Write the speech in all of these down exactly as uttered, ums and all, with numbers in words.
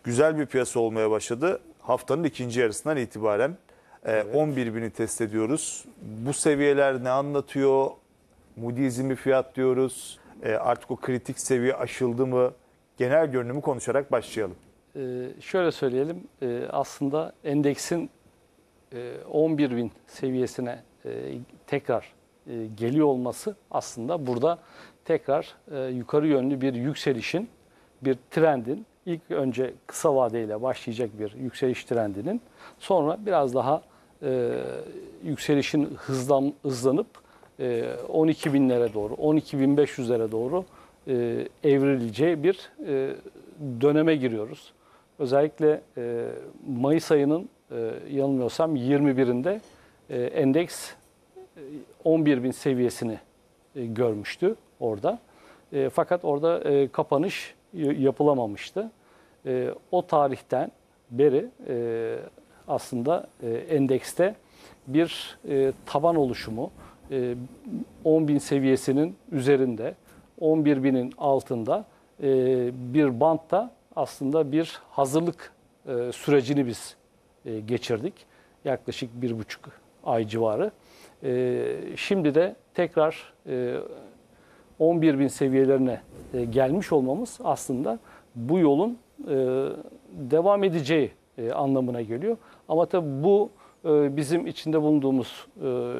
güzel bir piyasa olmaya başladı. Haftanın ikinci yarısından itibaren e, Evet. on bir bini test ediyoruz. Bu seviyeler ne anlatıyor? Moody's'i mi fiyatlıyoruz? E, artık o kritik seviye aşıldı mı? Genel görünümü konuşarak başlayalım. Ee, şöyle söyleyelim, ee, aslında endeksin e, on bir bin seviyesine e, tekrar e, geliyor olması aslında burada tekrar e, yukarı yönlü bir yükselişin, bir trendin, ilk önce kısa vadeyle başlayacak bir yükseliş trendinin sonra biraz daha e, yükselişin hızlan, hızlanıp e, on iki binlere doğru, on iki bin beş yüzlere doğru e, evrileceği bir e, döneme giriyoruz. Özellikle e, Mayıs ayının e, yanılmıyorsam yirmi birinde e, endeks e, on bir bin seviyesini e, görmüştü orada. E, fakat orada e, kapanış yapılamamıştı. E, o tarihten beri e, aslında e, endekste bir e, taban oluşumu e, on bin seviyesinin üzerinde, on bir binin altında e, bir bantta aslında bir hazırlık e, sürecini biz e, geçirdik. Yaklaşık bir buçuk ay civarı. E, şimdi de tekrar e, on bir bin seviyelerine e, gelmiş olmamız aslında bu yolun e, devam edeceği e, anlamına geliyor. Ama tabii bu e, bizim içinde bulunduğumuz e,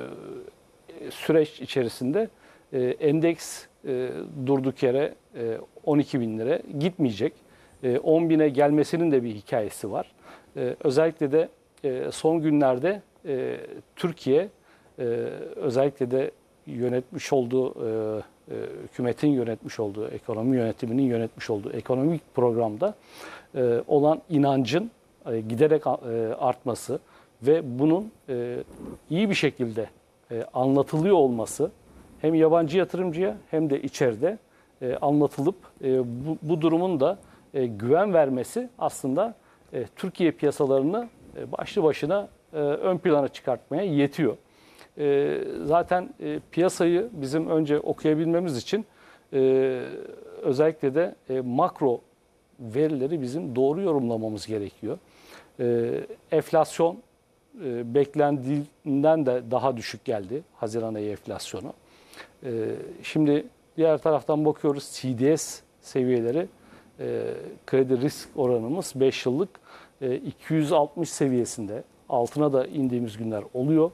süreç içerisinde e, endeks e, durduk yere e, on iki bin lira gitmeyecek. E, on bine gelmesinin de bir hikayesi var. E, özellikle de e, son günlerde e, Türkiye e, özellikle de yönetmiş olduğu e, e, hükümetin yönetmiş olduğu, ekonomi yönetiminin yönetmiş olduğu ekonomik programda e, olan inancın e, giderek e, artması ve bunun e, iyi bir şekilde e, anlatılıyor olması hem yabancı yatırımcıya hem de içeride e, anlatılıp e, bu, bu durumun da e, güven vermesi aslında e, Türkiye piyasalarını e, başlı başına e, ön plana çıkartmaya yetiyor. E, zaten e, piyasayı bizim önce okuyabilmemiz için e, özellikle de e, makro verileri bizim doğru yorumlamamız gerekiyor. E, enflasyon e, beklendiğinden de daha düşük geldi Haziran ayı enflasyonu. E, şimdi diğer taraftan bakıyoruz C D S seviyeleri, e, kredi risk oranımız beş yıllık e, iki yüz altmış seviyesinde, altına da indiğimiz günler oluyor.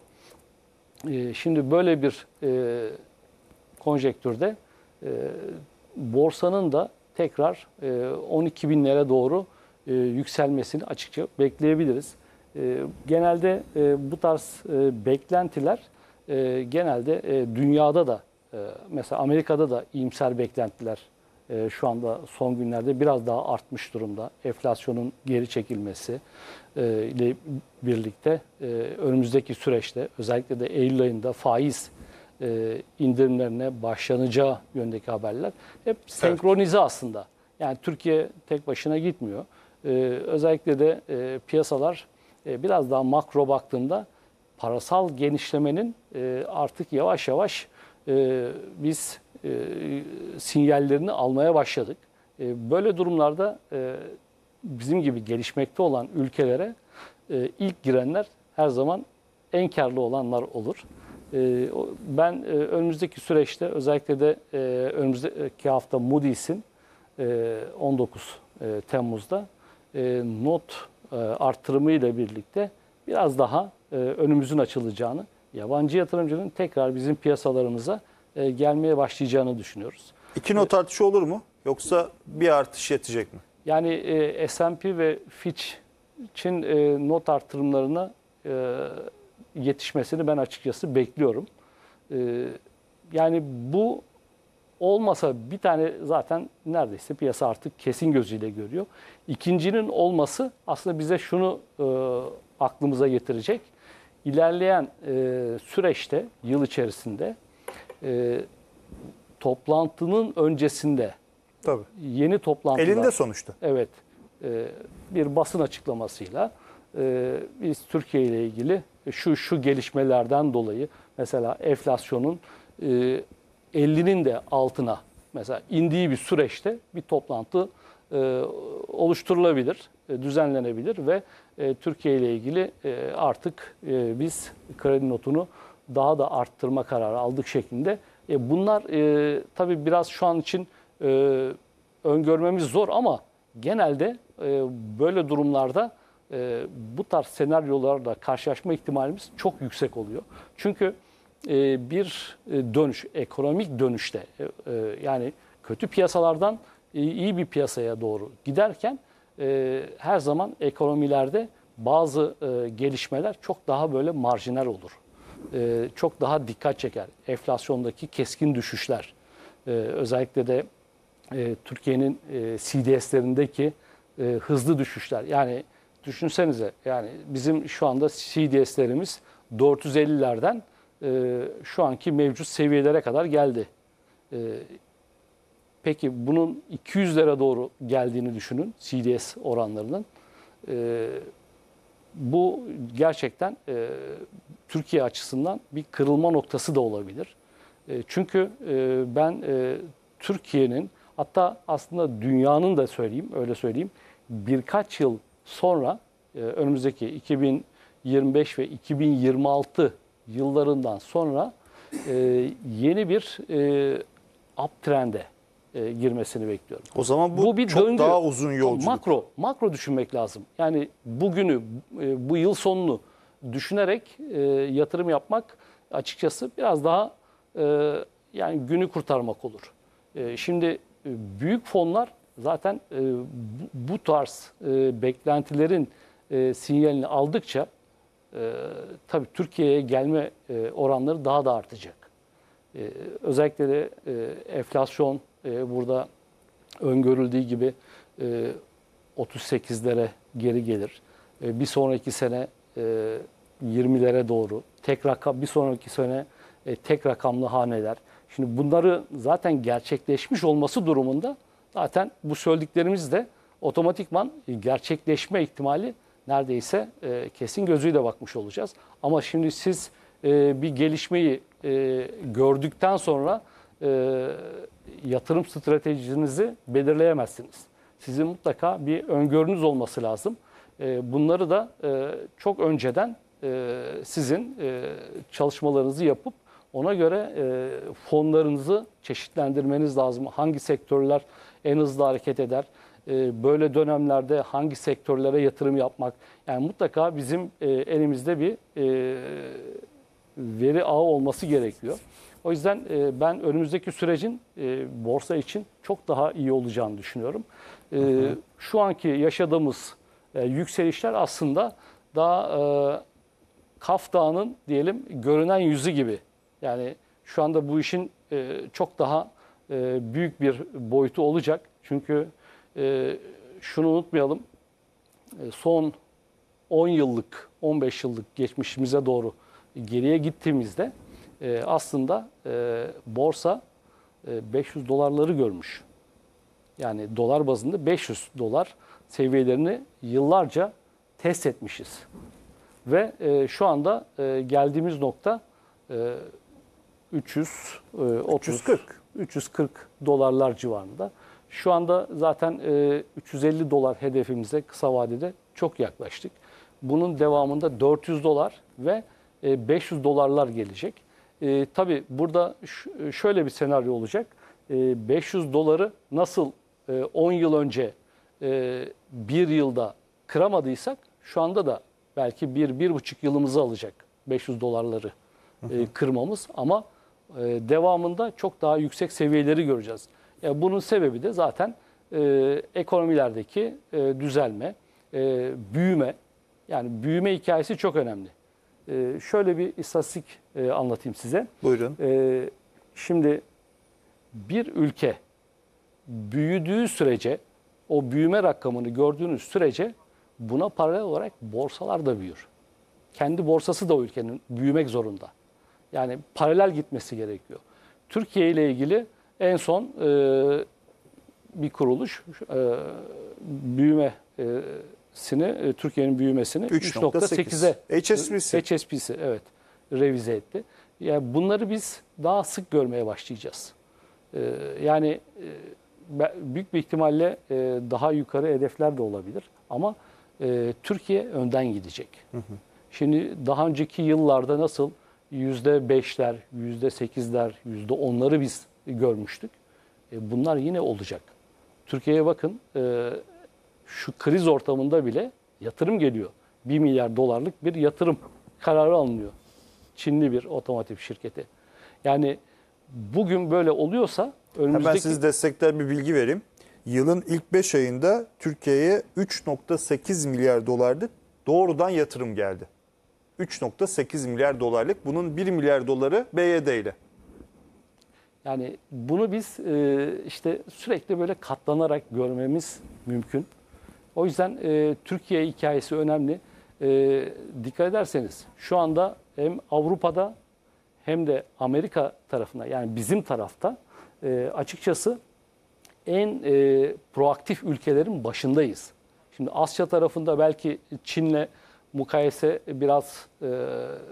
E, şimdi böyle bir e, konjektürde e, borsanın da tekrar e, on iki binlere doğru e, yükselmesini açıkça bekleyebiliriz. E, genelde e, bu tarz e, beklentiler e, genelde e, dünyada da e, mesela Amerika'da da iyimser beklentiler e, şu anda son günlerde biraz daha artmış durumda. Enflasyonun geri çekilmesi e, ile birlikte e, önümüzdeki süreçte özellikle de Eylül ayında faiz e, indirimlerine başlanacağı yöndeki haberler hep senkronize evet. aslında. Yani Türkiye tek başına gitmiyor. E, özellikle de e, piyasalar e, biraz daha makro baktığında parasal genişlemenin e, artık yavaş yavaş e, biz e, sinyallerini almaya başladık. E, böyle durumlarda e, bizim gibi gelişmekte olan ülkelere e, ilk girenler her zaman en karlı olanlar olur. E, ben e, önümüzdeki süreçte özellikle de e, önümüzdeki hafta Moody's'in e, on dokuz e, Temmuz'da e, not e, artırımı ile birlikte biraz daha e, önümüzün açılacağını, yabancı yatırımcının tekrar bizim piyasalarımıza e, gelmeye başlayacağını düşünüyoruz. İki not artışı olur mu? Yoksa bir artış yetecek mi? Yani e, S and P ve Fitch'in e, not artırımlarına e, yetişmesini ben açıkçası bekliyorum. E, yani bu olmasa bir tane zaten neredeyse piyasa artık kesin gözüyle görüyor. İkincinin olması aslında bize şunu e, aklımıza getirecek. İlerleyen e, süreçte, yıl içerisinde e, toplantının öncesinde Tabii. yeni toplantılar. Elinde sonuçta. Evet. E, bir basın açıklamasıyla e, biz Türkiye ile ilgili şu şu gelişmelerden dolayı mesela enflasyonun e, ellinin de altına mesela indiği bir süreçte bir toplantı e, oluşturulabilir, e, düzenlenebilir ve e, Türkiye ile ilgili e, artık e, biz kredi notunu daha da arttırma kararı aldık şeklinde. E, bunlar e, tabii biraz şu an için e, öngörmemiz zor ama genelde e, böyle durumlarda e, bu tarz senaryolarla karşılaşma ihtimalimiz çok yüksek oluyor. Çünkü e, bir dönüş, ekonomik dönüşte e, e, yani kötü piyasalardan e, iyi bir piyasaya doğru giderken e, her zaman ekonomilerde bazı e, gelişmeler çok daha böyle marjinal olur. E, çok daha dikkat çeker. Enflasyondaki keskin düşüşler, e, özellikle de e, Türkiye'nin e, C D S'lerindeki e, hızlı düşüşler. Yani düşünsenize, yani bizim şu anda C D S'lerimiz dört yüz ellilerden e, şu anki mevcut seviyelere kadar geldi. E, peki bunun iki yüzlere doğru geldiğini düşünün, C D S oranlarının. E, bu gerçekten e, Türkiye açısından bir kırılma noktası da olabilir. E, çünkü e, ben e, Türkiye'nin, hatta aslında dünyanın da söyleyeyim, öyle söyleyeyim, birkaç yıl sonra e, önümüzdeki iki bin yirmi beş ve iki bin yirmi altı yıllarından sonra e, yeni bir e, uptrend'e e, girmesini bekliyorum. O zaman bu, Bu bir çok döngü. daha uzun yolculuk. Makro, makro düşünmek lazım. Yani bugünü, e, bu yıl sonunu düşünerek e, yatırım yapmak açıkçası biraz daha e, yani günü kurtarmak olur. E, şimdi e, büyük fonlar zaten e, bu, bu tarz e, beklentilerin e, sinyalini aldıkça e, tabii Türkiye'ye gelme e, oranları daha da artacak. E, özellikle de e, enflasyon e, burada öngörüldüğü gibi e, otuz sekizlere geri gelir. E, bir sonraki sene e, yirmilere doğru, tek rakam, bir sonraki sene e, tek rakamlı haneler. Şimdi bunları zaten gerçekleşmiş olması durumunda zaten bu söylediklerimiz de otomatikman gerçekleşme ihtimali neredeyse e, kesin gözüyle bakmış olacağız. Ama şimdi siz e, bir gelişmeyi e, gördükten sonra e, yatırım stratejinizi belirleyemezsiniz. Sizin mutlaka bir öngörünüz olması lazım. E, bunları da e, çok önceden e, sizin e, çalışmalarınızı yapıp ona göre e, fonlarınızı çeşitlendirmeniz lazım. Hangi sektörler en hızlı hareket eder? E, böyle dönemlerde hangi sektörlere yatırım yapmak? Yani mutlaka bizim e, elimizde bir e, veri ağı olması gerekiyor. O yüzden e, ben önümüzdeki sürecin e, borsa için çok daha iyi olacağını düşünüyorum. E, hı hı. Şu anki yaşadığımız e, yükselişler aslında daha e, Kaf Dağı'nın diyelim görünen yüzü gibi. Yani şu anda bu işin e, çok daha e, büyük bir boyutu olacak. Çünkü e, şunu unutmayalım, e, son on yıllık, on beş yıllık geçmişimize doğru geriye gittiğimizde e, aslında e, borsa e, beş yüz dolarları görmüş. Yani dolar bazında beş yüz dolar seviyelerini yıllarca test etmişiz. Ve e, şu anda e, geldiğimiz nokta e, üç yüz otuz, üç yüz kırk üç yüz kırk dolarlar civarında. Şu anda zaten e, üç yüz elli dolar hedefimize kısa vadede çok yaklaştık. Bunun devamında dört yüz dolar ve e, beş yüz dolarlar gelecek. E, tabii burada şöyle bir senaryo olacak. E, beş yüz doları nasıl e, on yıl önce e, bir yılda kıramadıysak şu anda da belki bir, bir buçuk yılımızı alacak beş yüz dolarları e, kırmamız. Ama e, devamında çok daha yüksek seviyeleri göreceğiz. Yani bunun sebebi de zaten e, ekonomilerdeki e, düzelme, e, büyüme. Yani büyüme hikayesi çok önemli. E, şöyle bir istatistik e, anlatayım size. Buyurun. E, şimdi bir ülke büyüdüğü sürece, o büyüme rakamını gördüğünüz sürece buna paralel olarak borsalar da büyür. Kendi borsası da o ülkenin büyümek zorunda. Yani paralel gitmesi gerekiyor. Türkiye ile ilgili en son e, bir kuruluş e, büyümesini, e, Türkiye'nin büyümesini üç nokta sekize H S B C. H S B C evet revize etti. Yani bunları biz daha sık görmeye başlayacağız. E, yani e, be- büyük bir ihtimalle e, daha yukarı hedefler de olabilir. Ama e, Türkiye önden gidecek. Hı hı. Şimdi daha önceki yıllarda nasıl yüzde beşler, yüzde sekizler, yüzde onları biz görmüştük. E, bunlar yine olacak. Türkiye'ye bakın, e, şu kriz ortamında bile yatırım geliyor. bir milyar dolarlık bir yatırım kararı alınıyor. Çinli bir otomotiv şirketi. Yani bugün böyle oluyorsa önümüzdeki... Hemen siz destekler bir bilgi vereyim. Yılın ilk beş ayında Türkiye'ye üç nokta sekiz milyar dolarlık doğrudan yatırım geldi. üç nokta sekiz milyar dolarlık. Bunun bir milyar doları B Y D ile. Yani bunu biz e, işte sürekli böyle katlanarak görmemiz mümkün. O yüzden e, Türkiye hikayesi önemli. E, dikkat ederseniz şu anda hem Avrupa'da hem de Amerika tarafında, yani bizim tarafta e, açıkçası en e, proaktif ülkelerin başındayız. Şimdi Asya tarafında belki Çin'le mukayese biraz e,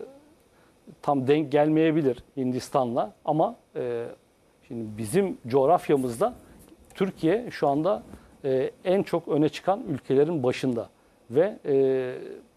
tam denk gelmeyebilir Hindistan'la, ama e, şimdi bizim coğrafyamızda Türkiye şu anda e, en çok öne çıkan ülkelerin başında ve e,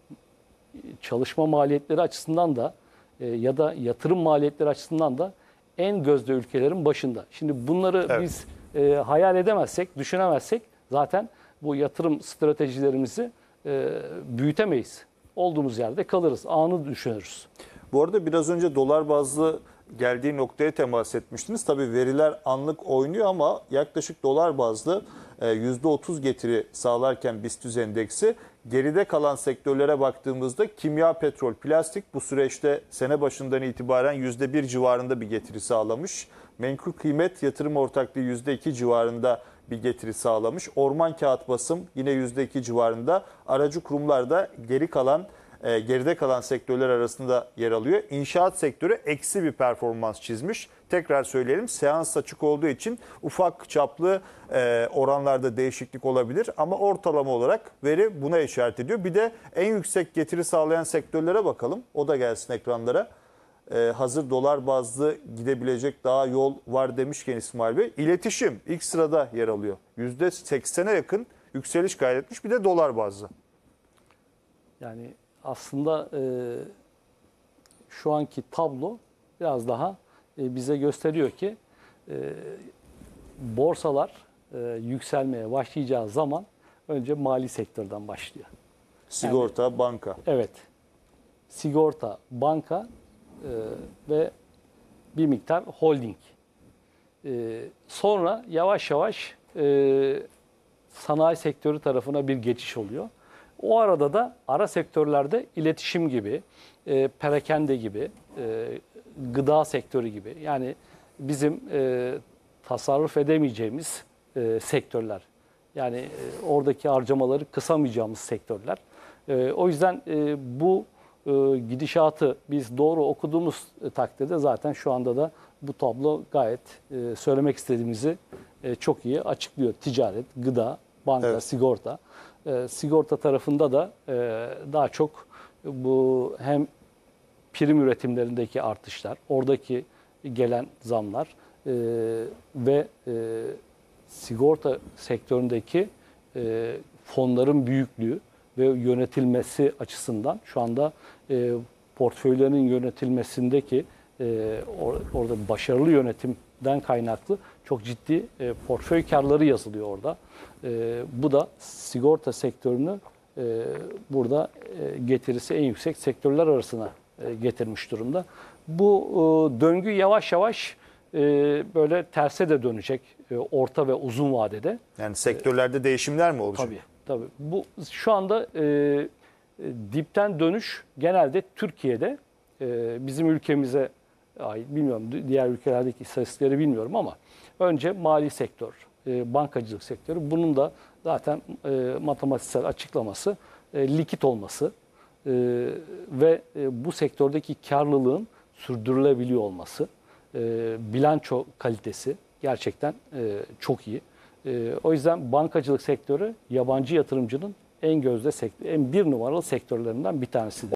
çalışma maliyetleri açısından da e, ya da yatırım maliyetleri açısından da en gözde ülkelerin başında. Şimdi bunları evet. biz e, hayal edemezsek, düşünemezsek zaten bu yatırım stratejilerimizi e, büyütemeyiz. Olduğumuz yerde kalırız, anı düşünürüz. Bu arada biraz önce dolar bazlı geldiği noktaya temas etmiştiniz. Tabii veriler anlık oynuyor ama yaklaşık dolar bazlı yüzde otuz getiri sağlarken BIST endeksi, geride kalan sektörlere baktığımızda kimya, petrol, plastik bu süreçte sene başından itibaren yüzde bir civarında bir getiri sağlamış. Menkul kıymet, yatırım ortaklığı yüzde iki civarında bir getiri sağlamış. Orman, kağıt, basım yine yüzde iki civarında. Aracı kurumlar da geri kalan E, geride kalan sektörler arasında yer alıyor. İnşaat sektörü eksi bir performans çizmiş. Tekrar söyleyelim, seans açık olduğu için ufak çaplı e, oranlarda değişiklik olabilir. Ama ortalama olarak veri buna işaret ediyor. Bir de en yüksek getiri sağlayan sektörlere bakalım. O da gelsin ekranlara. E, hazır dolar bazlı gidebilecek daha yol var demişken İsmail Bey. İletişim ilk sırada yer alıyor. yüzde seksene yakın yükseliş kaydetmiş, bir de dolar bazlı. Yani aslında e, şu anki tablo biraz daha e, bize gösteriyor ki e, borsalar e, yükselmeye başlayacağı zaman önce mali sektörden başlıyor. Sigorta, yani, banka. Evet. Sigorta, banka e, ve bir miktar holding. E, sonra yavaş yavaş e, sanayi sektörü tarafına bir geçiş oluyor. O arada da ara sektörlerde iletişim gibi, e, perakende gibi, e, gıda sektörü gibi, yani bizim e, tasarruf edemeyeceğimiz e, sektörler. Yani e, oradaki harcamaları kısamayacağımız sektörler. E, o yüzden e, bu e, gidişatı biz doğru okuduğumuz takdirde zaten şu anda da bu tablo gayet e, söylemek istediğimizi e, çok iyi açıklıyor. Ticaret, gıda, banka, evet. sigorta. E, sigorta tarafında da e, daha çok bu hem prim üretimlerindeki artışlar, oradaki gelen zamlar e, ve e, sigorta sektöründeki e, fonların büyüklüğü ve yönetilmesi açısından şu anda e, portföylerin yönetilmesindeki e, or, orada başarılı yönetimden kaynaklı çok ciddi e, portföy karları yazılıyor orada. E, bu da sigorta sektörünü e, burada e, getirisi en yüksek sektörler arasına e, getirmiş durumda. Bu e, döngü yavaş yavaş e, böyle terse de dönecek e, orta ve uzun vadede. Yani sektörlerde e, değişimler mi olacak? Tabii, tabii. Bu şu anda e, e, dipten dönüş genelde Türkiye'de e, bizim ülkemize ait, bilmiyorum diğer ülkelerdeki istatistikleri bilmiyorum ama önce mali sektör, e, bankacılık sektörü, bunun da zaten e, matematiksel açıklaması e, likit olması e, ve e, bu sektördeki karlılığın sürdürülebiliyor olması, e, bilanço kalitesi gerçekten e, çok iyi. E, o yüzden bankacılık sektörü yabancı yatırımcının en gözde sektör, en bir numaralı sektörlerinden bir tanesidir.